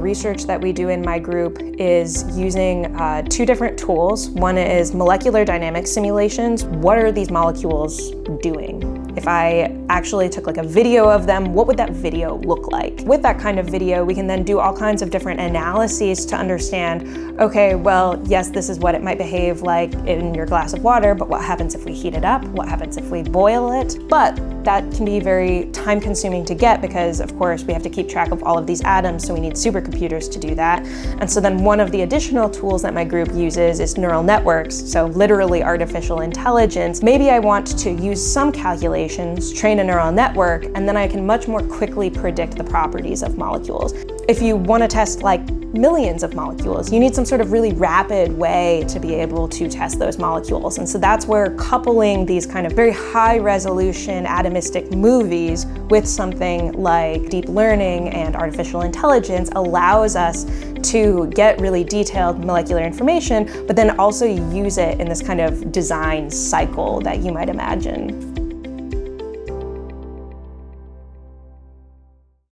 research that we do in my group is using two different tools. One is molecular dynamics simulations. What are these molecules doing? If I actually took like a video of them, what would that video look like? With that kind of video, we can then do all kinds of different analyses to understand, okay, well, yes, this is what it might behave like in your glass of water, but what happens if we heat it up? What happens if we boil it? But that can be very time consuming to get because, of course, we have to keep track of all of these atoms, so we need supercomputers to do that. And so then one of the additional tools that my group uses is neural networks, so literally artificial intelligence. Maybe I want to use some calculations, train a neural network, and then I can much more quickly predict the properties of molecules. If you want to test like millions of molecules, you need some sort of really rapid way to be able to test those molecules. And so that's where coupling these kind of very high resolution atomistic movies with something like deep learning and artificial intelligence allows us to get really detailed molecular information, but then also use it in this kind of design cycle that you might imagine.